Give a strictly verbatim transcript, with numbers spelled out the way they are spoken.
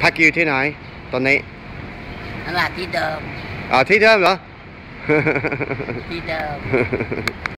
พักอยู่ที่ไหนตอนนี้นั่นแหละที่เดิมอ๋อที่เดิมเหรอที่เดิม